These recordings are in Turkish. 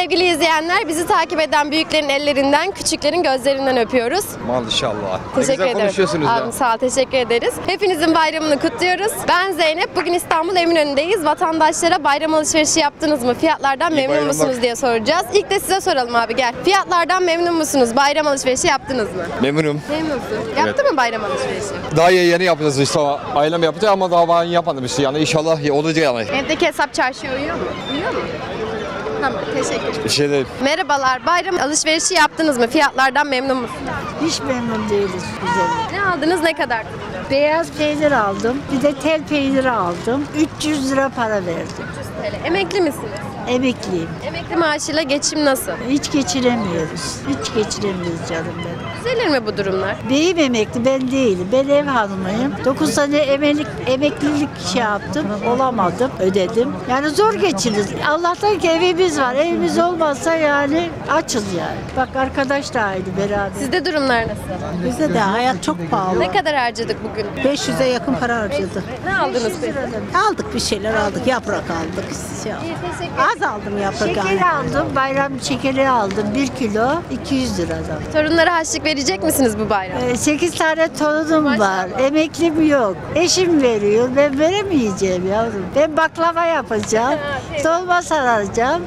Sevgili izleyenler, bizi takip eden büyüklerin ellerinden, küçüklerin gözlerinden öpüyoruz. Maşallah. Teşekkür ederim. Konuşuyorsunuz ya. Abi sağ ol, teşekkür ederiz. Hepinizin bayramını kutluyoruz. Ben Zeynep. Bugün İstanbul Eminönü'ndeyiz. Vatandaşlara bayram alışverişi yaptınız mı? Fiyatlardan memnun bayramlar. musunuz diye soracağız. İlk de size soralım abi, gel. Fiyatlardan memnun musunuz? Bayram alışverişi yaptınız mı? Memnunum. Memnunsun. Yaptı mı bayram alışverişi? Daha yeni yapacağız işte. Ailem yaptı ama daha ben yapmadım işte. Yani inşallah olacak yani. Evdeki hesap çarşıya uyuyor mu? Uyuyor mu? Tamam, teşekkür. Bir şey değil. Merhabalar. Bayram alışverişi yaptınız mı? Fiyatlardan memnun musunuz? Hiç memnun değiliz güzelim. Ne aldınız? Ne kadar? Beyaz peynir aldım, bir de tel peyniri aldım. 300 lira para verdim. TL. Emekli misiniz? Emekliyim. Emekli maaşıyla geçim nasıl? Hiç geçiremiyoruz. Hiç geçiremiyoruz canım benim. Düzelir mi bu durumlar? Beyim emekli, ben değilim. Ben ev hanımıyım. 9 sene emeklilik şey yaptım, olamadım, ödedim. Yani zor geçiniz. Allah'tan ki evimiz var. Evimiz olmazsa yani açız yani. Bak arkadaş da aynı beraber. Sizde durumlar nasıl? Bize de hayat çok pahalı. Ne kadar harcadık bugün? 500'e yakın para harcadık. Ne aldınız peki? Aldık bir şeyler aldık. Yaprak aldık. Şey aldık. Az aldım yaprak. Şekeri yani. aldım, bayram şekeri aldım. 1 kilo 200 liradan. Torunlara harçlık verecek misiniz bu bayram? 8 tane torunum var. Emeklim yok. Eşim veriyor. Ben veremeyeceğim yavrum. Ben baklava yapacağım. Dolma saracağım.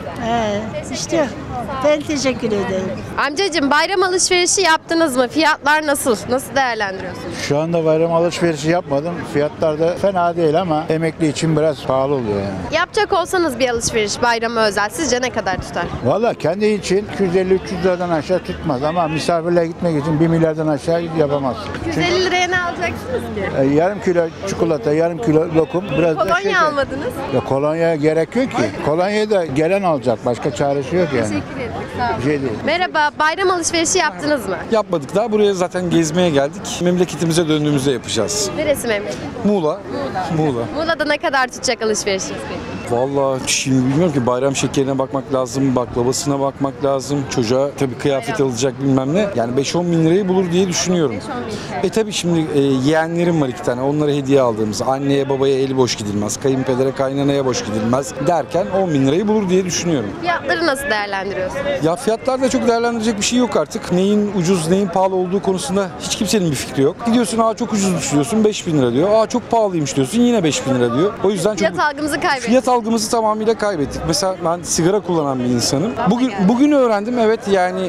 İşte ben teşekkür ederim. Amcacığım, bayram alışverişi yaptınız mı? Fiyatlar nasıl? Nasıl değerlendiriyorsunuz? Şu anda bayram alışverişi yapmadım. Fiyatlar da fena değil ama emekli için biraz pahalı oluyor yani. Yapacak olsanız bir alışveriş bayrama özel, sizce ne kadar tutar? Valla kendi için 250-300 liradan aşağı tutmaz ama misafirle gitmek için 1 milyardan aşağı yapamaz. 150 liraya ne alacaksınız ki? Yarım kilo çikolata, yarım kilo lokum, biraz da şeker. Kolonya almadınız. Ya kolonyaya gerek yok ki. Kolonyayı da gelen alacak. Başka çaresi yok yani. Teşekkür ederim. Sağ olun. Bir şey değil. Merhaba, bayram alışverişi yaptınız mı? Yapmadık daha. Buraya zaten gezmeye geldik. Memleketimize döndüğümüzde yapacağız. Neresi memleket? Muğla. Muğla. Muğla'da ne kadar tutacak alışverişiniz peki? Vallahi şimdi bilmiyorum ki, bayram şekerine bakmak lazım, baklavasına bakmak lazım. Çocuğa tabii kıyafet alacak bilmem ne. Yani 5-10 bin lirayı bulur diye düşünüyorum. 5-10 bin TL. Tabii şimdi yeğenlerim var 2 tane. Onlara hediye aldığımız. Anneye babaya eli boş gidilmez. Kayınpedere kaynanaya boş gidilmez derken 10 bin lirayı bulur diye düşünüyorum. Fiyatları nasıl değerlendiriyorsunuz? Ya fiyatlarda çok değerlendirecek bir şey yok artık. Neyin ucuz, neyin pahalı olduğu konusunda hiç kimsenin bir fikri yok. Gidiyorsun çok ucuz diyorsun, 5 bin lira diyor. Çok pahalıymış diyorsun, yine 5 bin lira diyor. O yüzden çok... Fiyat algımızı kaybettik. Fiyat algımızı tamamıyla kaybettik. Mesela ben sigara kullanan bir insanım. Bugün öğrendim, evet, yani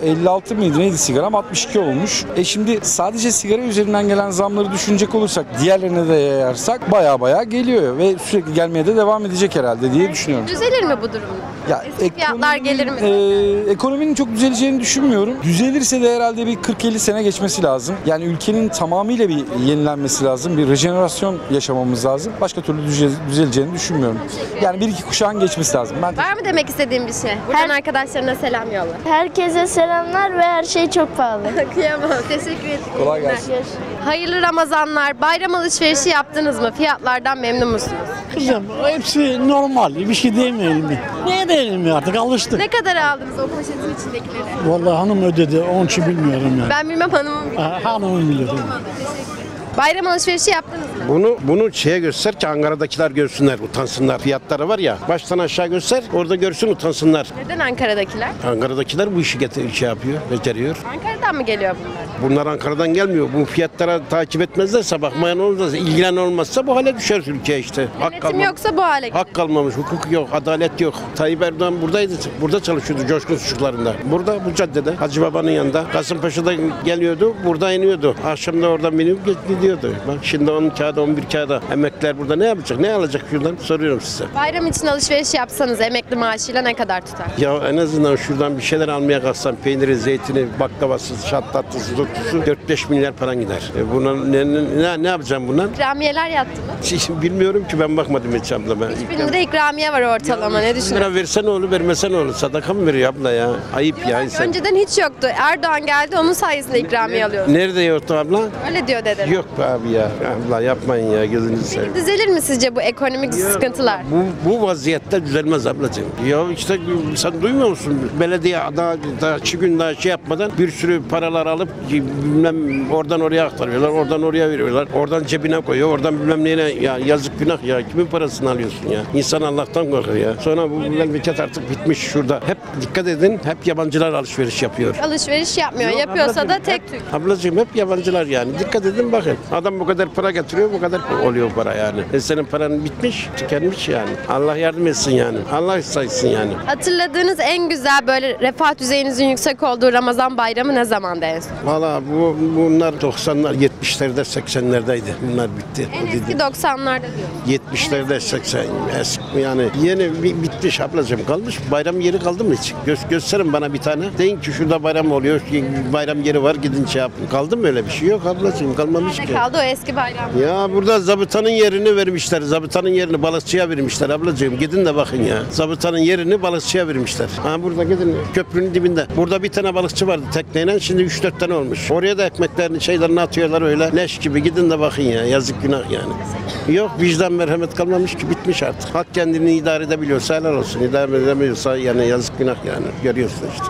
56 mıydı neydi sigaram, 62 olmuş. Şimdi sadece sigara üzerinden gelen zamları düşünecek olursak, diğerlerine de yayarsak baya geliyor ve sürekli gelmeye de devam edecek herhalde diye düşünüyorum. Düzelir mi bu durumda? Ya Eski fiyatlar gelir mi? Ekonominin çok düzeleceğini düşünmüyorum. Düzelirse de herhalde bir 40-50 sene geçmesi lazım. Yani ülkenin tamamıyla bir yenilenmesi lazım. Bir rejenerasyon yaşamamız lazım. Başka türlü düzeleceğini düşünmüyorum. Yani 1-2 kuşağın geçmesi lazım. Ben Var mı demek istediğim bir şey? Buradan arkadaşlarına selam yolla. Herkese selamlar ve her şey çok pahalı. Kıyamam. Teşekkür ederim. Kolay gelsin. Hayırlı Ramazanlar. Bayram alışverişi yaptınız mı? Fiyatlardan memnun musunuz? Kızım hepsi normal, bir şey demeyelim mi? Ne diyelim ya, artık alıştık. Ne kadar aldınız o poşetin içindekileri? Vallahi hanım ödedi, onun için bilmiyorum yani. Ben bilmem, hanımım bilir. Hanımın bilir. Bayram alışverişi yaptınız mı? Bunu şeye göster ki Ankara'dakiler görsünler, utansınlar. Fiyatları var ya, baştan aşağı göster, orada görsün, utansınlar. Neden Ankara'dakiler? Ankara'dakiler bu işi şey yapıyor, beceriyor. Ankara'dan mı geliyor bunlar? Bunlar Ankara'dan gelmiyor. Bu fiyatlara takip etmezlerse, bakmayan olmazsa, ilgilen olmazsa bu hale düşer ülke işte. Denetim yoksa bu hale gelir. Hak kalmamış, hukuk yok, adalet yok. Tayyip Erdoğan buradaydı, burada çalışıyordu Coşkun Suçuklarında. Burada, bu caddede, Hacı Baba'nın yanında. Kasımpaşa'da geliyordu, burada iniyordu. Akşam da oradan binip gidiyordu. Bak şimdi 10 kağıda, 11 kağıda emekliler burada ne yapacak? Ne alacak şuradan? Soruyorum size. Bayram için alışveriş yapsanız emekli maaşıyla ne kadar tutar? Ya en azından şuradan bir şeyler almaya kalksam, peyniri, zeytini, baklavası, şattatlısı, tutlusu 4-5 milyar paran gider. Buna ne yapacağım bundan? İkramiyeler yattı mı? Bilmiyorum ki, ben bakmadım hiç abla. Ben 3000 lira ikramiye var ortalama. Ne düşünüyorsun? lira versen ne olur, vermesen ne olur? Sadaka mı veriyor abla ya? Ayıp ya insan. Önceden hiç yoktu. Erdoğan geldi, onun sayesinde ikramiye alıyoruz. Nerede yoktu abla? Öyle diyor dedem. Yok abi ya. Allah yapmayın ya, gözünüzü seveyim. Düzelir mi sizce bu ekonomik sıkıntılar? Bu vaziyette düzelmez ablacığım. Ya işte sen duymuyor musun? Belediye daha 2 gün daha şey yapmadan bir sürü paralar alıp bilmem oradan oraya aktarıyorlar, oradan oraya veriyorlar, oradan cebine koyuyor, oradan bilmem neyine, ya yazık günah ya. Kimin parasını alıyorsun ya? İnsan Allah'tan korkar ya. Sonra bu memleket artık bitmiş şurada. Hep dikkat edin, hep yabancılar alışveriş yapıyor. Alışveriş yapmıyor. Yapıyorsa da tek tük. Ablacığım hep yabancılar yani. Dikkat edin bakın. Adam bu kadar para getiriyor, bu kadar oluyor para yani. Senin paran bitmiş, tükenmiş yani. Allah yardım etsin yani. Allah saysın yani. Hatırladığınız en güzel böyle refah düzeyinizin yüksek olduğu Ramazan bayramı ne zamandı en son? Valla bunlar 90'lar, 70'lerde, 80'lerdeydi. Bunlar bitti. En eski 90'larda diyorum. 70'lerde 80 eski yani yeni bitmiş ablacığım, kalmış. Bayram yeri kaldı mı hiç? Gösterin bana bir tane. Deyin ki şurada bayram oluyor. Bayram yeri var, gidin şey yapın. Kaldı mı öyle bir şey? Yok ablacığım, kalmamış Nerede ki. kaldı o eski bayram? Ya burada zabıtanın yerini vermişler. Zabıtanın yerini balıkçıya vermişler ablacığım. Gidin de bakın ya. Zabıtanın yerini balıkçıya vermişler. Ha burada gidin, köprünün dibinde. Burada bir tane balıkçı vardı tekneyle. Şimdi 3-4 tane olmuş. Oraya da ekmeklerini, şeylerini atıyorlar öyle. Leş gibi. Gidin de bakın ya. Yazık günah yani. Yok, vicdan merhamet kalmamış ki, bitmiş artık. Halk kendini idare edebiliyorsa helal olsun. İdare edemiyorsa yani yazık günah yani. Görüyorsun işte.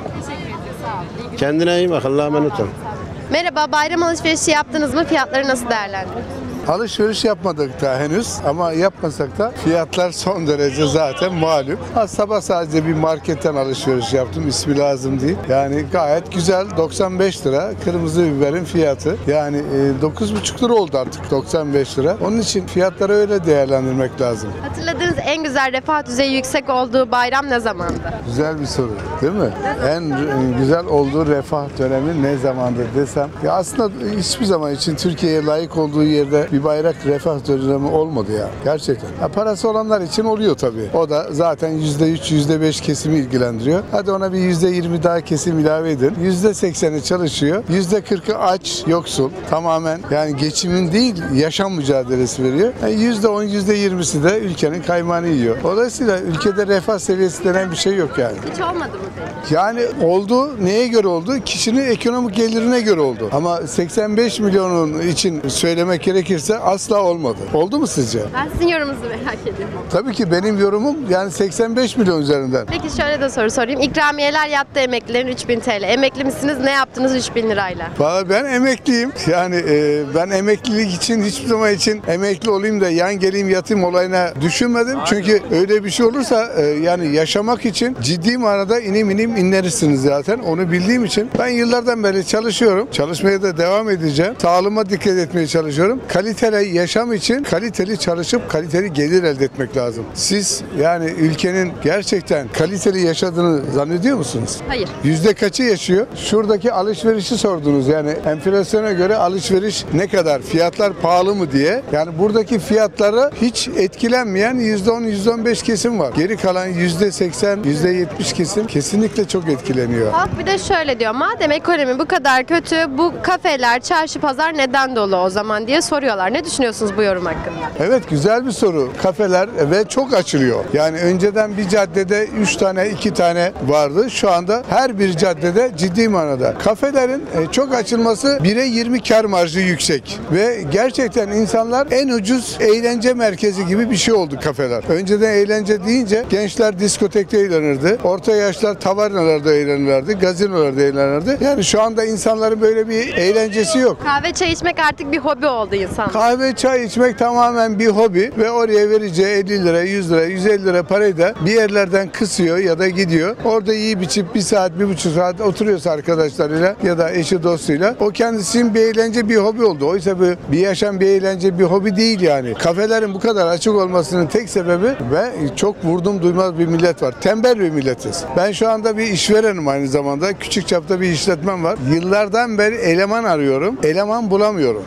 Kendine iyi bak. Allah'a emanet ol. Merhaba, bayram alışverişi yaptınız mı? Fiyatları nasıl değerlendiriyorsunuz? Alışveriş yapmadık daha henüz ama yapmasak da fiyatlar son derece zaten malum. Sabah sadece bir marketten alışveriş yaptım, ismi lazım değil. Yani gayet güzel, 95 lira kırmızı biberin fiyatı. Yani 9,5 lira oldu artık, 95 lira. Onun için fiyatları öyle değerlendirmek lazım. Hatırladığınız en güzel refah düzeyi yüksek olduğu bayram ne zamandı? Güzel bir soru değil mi? En güzel olduğu refah dönemi ne zamandır desem. Ya aslında hiçbir zaman için Türkiye'ye layık olduğu yerde bir bayrak refah dönemi olmadı ya. Gerçekten. Ya parası olanlar için oluyor tabii. O da zaten %3, %5 kesimi ilgilendiriyor. Hadi ona bir %20 daha kesim ilave edin. %80'i çalışıyor. %40'ı aç, yoksul. Tamamen yani geçimin değil, yaşam mücadelesi veriyor. Yani %10, %20'si de ülkenin kaymağını yiyor. Dolayısıyla ülkede refah seviyesi denen bir şey yok yani. Hiç olmadı mı peki? Yani oldu. Neye göre oldu? Kişinin ekonomik gelirine göre oldu. Ama 85 milyonun için söylemek gerekirse asla olmadı. Oldu mu sizce? Ben sizin yorumunuzu merak ediyorum. Tabii ki benim yorumum yani 85 milyon üzerinden. Peki şöyle de soru sorayım. İkramiyeler yattı emeklilerin 3.000 TL. Emekli misiniz? Ne yaptınız 3.000 lirayla? Vallahi ben emekliyim. Yani ben emeklilik için hiçbir zaman için emekli olayım da yan geleyim yatayım olayına düşünmedim. Çünkü öyle bir şey olursa yani yaşamak için ciddi manada inim inlersiniz zaten. Onu bildiğim için ben yıllardan beri çalışıyorum. Çalışmaya da devam edeceğim. Sağlığıma dikkat etmeye çalışıyorum. Kaliteli yaşam için kaliteli çalışıp kaliteli gelir elde etmek lazım. Siz yani ülkenin gerçekten kaliteli yaşadığını zannediyor musunuz? Hayır. Yüzde kaçı yaşıyor? Şuradaki alışverişi sordunuz. Yani enflasyona göre alışveriş ne kadar? Fiyatlar pahalı mı diye. Yani buradaki fiyatlara hiç etkilenmeyen %10, %15 kesim var. Geri kalan %80, %70 kesim kesinlikle çok etkileniyor. Halk bir de şöyle diyor. Madem ekonomi bu kadar kötü, bu kafeler, çarşı, pazar neden dolu o zaman diye soruyorlar. Ne düşünüyorsunuz bu yorum hakkında? Evet, güzel bir soru. Kafeler ve çok açılıyor. Yani önceden bir caddede 3 tane 2 tane vardı. Şu anda her bir caddede ciddi manada. Kafelerin çok açılması 1'e 20 kar marjı yüksek. Ve gerçekten insanlar en ucuz eğlence merkezi gibi bir şey oldu kafeler. Önceden eğlence deyince gençler diskotekte eğlenirdi. Orta yaşlar tavernalarda eğlenirlerdi. Gazinolarda eğlenirlerdi. Yani şu anda insanların böyle bir eğlencesi yok. Kahve, çay içmek artık bir hobi oldu insan. Kahve, çay içmek tamamen bir hobi ve oraya vereceği 50 lira, 100 lira, 150 lira parayı da bir yerlerden kısıyor ya da gidiyor. Orada yiyip içip 1 saat, 1,5 saat oturuyorsa arkadaşlarıyla ya da eşi dostuyla o kendisinin bir eğlence, bir hobi oldu. Oysa bir yaşam, bir eğlence, bir hobi değil yani. Kafelerin bu kadar açık olmasının tek sebebi ve çok vurdum duymaz bir millet var. Tembel bir milletiz. Ben şu anda bir işverenim aynı zamanda. Küçük çapta bir işletmem var. Yıllardan beri eleman arıyorum. Eleman bulamıyorum.